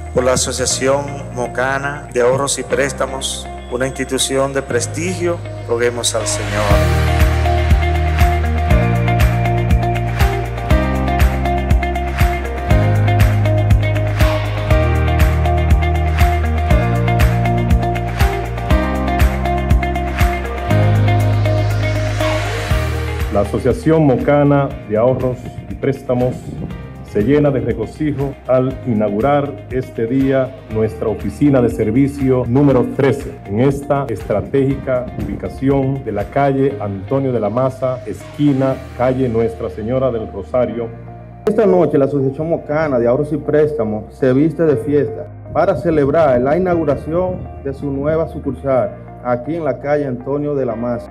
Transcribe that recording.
por la Asociación Mocana de Ahorros y Préstamos, una institución de prestigio, roguemos al Señor. La Asociación Mocana de Ahorros y Préstamos se llena de regocijo al inaugurar este día nuestra oficina de servicio número 13 en esta estratégica ubicación de la calle Antonio de la Maza, esquina calle Nuestra Señora del Rosario. Esta noche la Asociación Mocana de Ahorros y Préstamos se viste de fiesta para celebrar la inauguración de su nueva sucursal aquí en la calle Antonio de la Maza.